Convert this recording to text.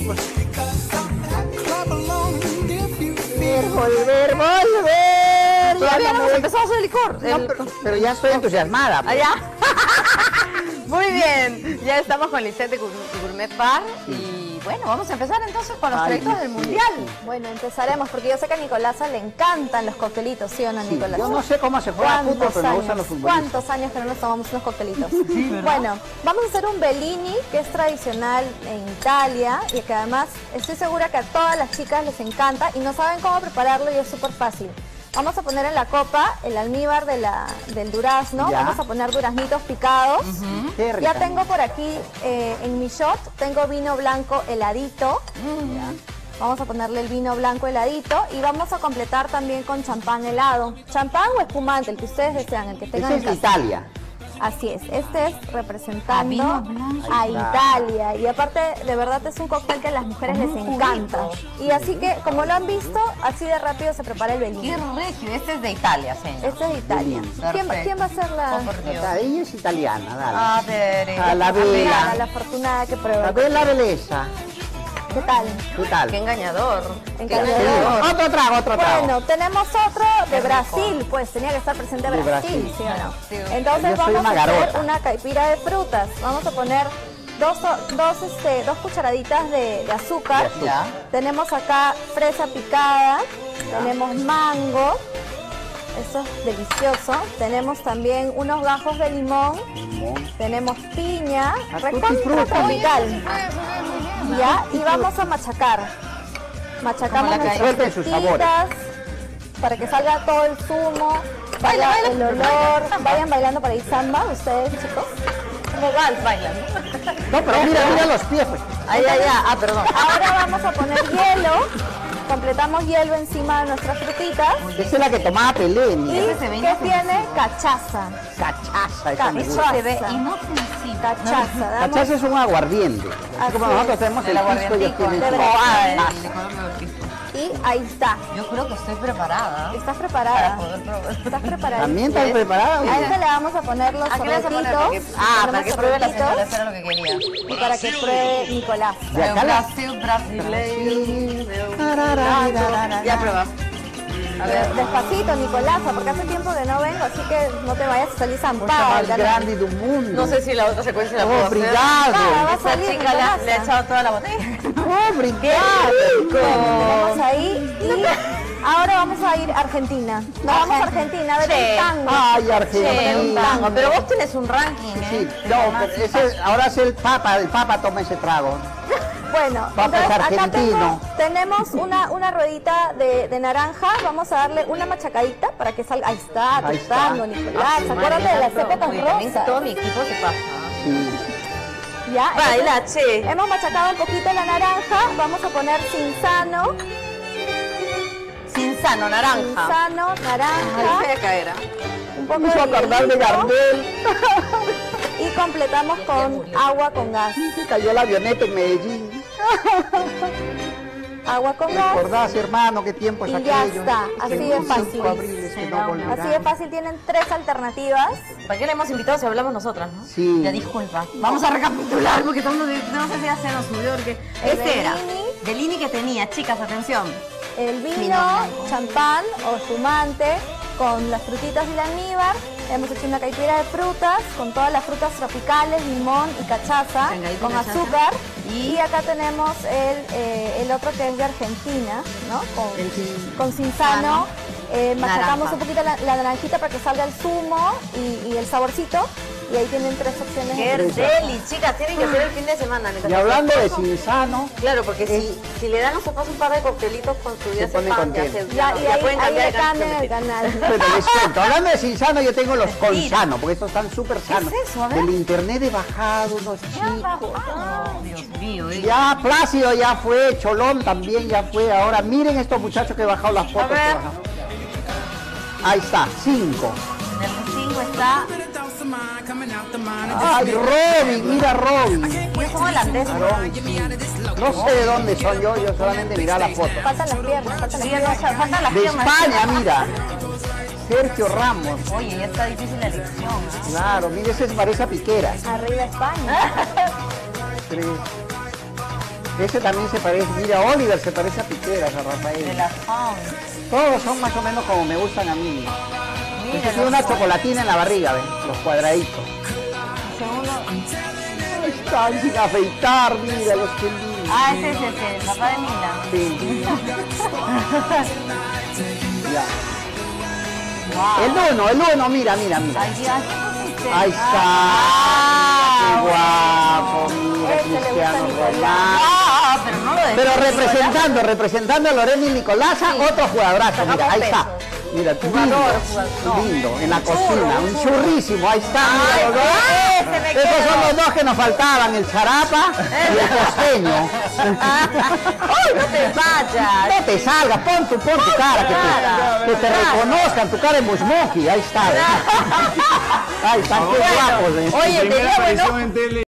Volver. Todavía no hemos empezado a hacer licor. Pero ya estoy entusiasmada. Pues. Allá. Muy bien, ya estamos con Lisette de Gourmet Bar y bueno, vamos a empezar entonces con los trayectos del Mundial. Bueno, empezaremos porque yo sé que a Nicolasa le encantan los coctelitos, ¿sí o no, Nicolasa? Yo no sé cómo se juega fútbol, pero me gustan los futbolistas. ¿Cuántos años que no nos tomamos unos coctelitos? Sí, bueno, vamos a hacer un Bellini que es tradicional en Italia y que además estoy segura que a todas las chicas les encanta y no saben cómo prepararlo y es súper fácil. Vamos a poner en la copa el almíbar del durazno, vamos a poner duraznitos picados. Ya tengo por aquí en mi shot, tengo vino blanco heladito. Vamos a ponerle el vino blanco heladito y vamos a completar también con champán helado. Champán o espumante, el que ustedes desean, el que tengan en casa. Es de Italia. Así es, este es representando a Italia y aparte de verdad es un cóctel que a las mujeres les encanta y así que como lo han visto, así de rápido se prepara el Bellini. ¡Qué regio! Este es de Italia, señor. Este es de Italia. ¿Quién va a ser la...? Ella es italiana, dale. A ver, a la vela. A la afortunada que prueba. A ver la belleza. ¿Qué tal? ¿Qué tal? ¡Qué engañador! Engañador. Otro trago. Bueno, tenemos otro de Brasil, pues tenía que estar presente Brasil, ¿sí o no? Sí. Entonces vamos a hacer una caipira de frutas. Vamos a poner dos cucharaditas de azúcar. Tenemos acá fresa picada, tenemos mango, eso es delicioso. Tenemos también unos gajos de limón, tenemos piña, recontra tropical. Ya, y vamos a machacar. Machacamos nuestras frutitas para que salga todo el zumo, vaya el olor. Vayan bailando para ir samba, ustedes, chicos. ¿Cómo va el baile? No, pero mira los pies. Pues. Perdón. Ahora vamos a poner hielo. Completamos hielo encima de nuestras frutitas. Esa es la que tomaba Pelé. ¿Y qué tiene? Cachaza. Cachaza, eso me gusta. Se ve inofensivo. Cachaza. Cachaza es un aguardiente. Así como nosotros tenemos el pisco y y ahí está. Yo creo que estoy preparada. ¿Estás preparada? Para poder probar. ¿Estás preparada? ¿También estás preparada? A este le vamos a poner los sobretitos. Para que pruebe la señora, eso era lo que quería. Y para que pruebe Nicolás. Brasil. Ya probamos. A ver, despacito, Nicolasa, porque hace tiempo que no vengo, así que no te vayas a salir zampada. Más grande del mundo. No sé si la otra secuencia la puedo hacer. ¡Obrigado! Va a salir, chica le ha echado toda la botella. ¡Obrigado! Vamos ahí y ahora vamos a ir a Argentina. Nos vamos a Argentina a ver el tango. ¡Ay, Argentina! Pero vos tenés un ranking, Sí, no, pero ahora es el Papa toma ese trago. Bueno, entonces acá tenemos una ruedita de naranja, vamos a darle una machacadita para que salga. Ahí está, tostando, Nicolás. Acuérdate de las épocas rosas. Todo mi equipo se pasa. Sí. Ya, baila, che. Hemos machacado un poquito la naranja, vamos a poner cinzano. Cinzano, naranja. Cinzano, naranja. Voy a caer. Un poco Vamos a acordar de Gardel. Y completamos con agua con gas. Cayó la avioneta en Medellín. Agua con gas. ¿Recordás, hermano, qué tiempo es y aquello? ya está, así de fácil. Así de fácil, tienen 3 alternativas. ¿Para qué le hemos invitado si hablamos nosotras, no? Sí. Ya disculpa. Vamos a recapitular porque estamos, no sé si ya se nos subió porque este era Bellini que tenía, chicas, atención. El vino, champán o espumante con las frutitas y el almíbar. Hemos hecho una caipira de frutas con todas las frutas tropicales, limón y cachaza, con azúcar. Y acá tenemos el otro que es de Argentina, ¿no? Con cinzano. Machacamos un poquito la naranjita para que salga el zumo y el saborcito. Y ahí tienen 3 opciones. ¡Qué deli, chicas! Tienen que hacer el fin de semana. Y hablando de cinzano... Claro, porque si le dan a nosotros un par de coctelitos con su vida se pone contento. Ya pueden cambiar el canal. Bueno, les cuento. Hablando de cinzano, yo tengo los consano, porque estos están súper sanos. ¿Qué es eso? A ver. Del internet he bajado unos chicos. Dios mío. Ya Plácido ya fue, Cholón también ya fue. Ahora miren estos muchachos que he bajado las fotos. A ver. Ahí está, 5. En el 5 está... ¡Ay, Robin! Mira Robin. Yo soy holandés. No sé de dónde son yo solamente miraba la foto. Faltan las piernas, faltan las piernas. Faltan las De piernas. España, mira. Sergio Ramos. Oye, ya está difícil la elección. Claro, mire, ese es Marisa Piquera. Arriba España. Ese también se parece, mira, Oliver se parece a Piqueras, a Rafael. De la Faun. Todos son más o menos como me gustan a mí. Mira, Ese tiene una chocolatina en la barriga, ¿ven? Los cuadraditos. Segundo. Ahí están sin afeitar, mira los que lindos. Ah, ese es el papá de Mila. Sí. Ya. Wow. El uno, mira. Ay, Dios, ¿qué pusiste? Ahí está. Qué guapo, mira, Ese le gusta a Cristiano Nicolás. Ronaldo. Ah, pero no lo Pero representando a Lorena y Nicolasa, Sí. otro jugadorazo, mira, Sacamos ahí está. pesos. Mira, Jugador. lindo, en la churro, cocina, un churro. churrísimo, ahí está. mira, Ay, los dos. ese me Estos quedo. son los dos que nos faltaban, el charapa y el costeño. ¡Ay, no te vayas! No te salgas, pon tu cara, que te reconozcan, tu cara en Busmoki, ahí está. Ahí están, qué guapos. Oye, Primera tenía bueno. aparición en tele.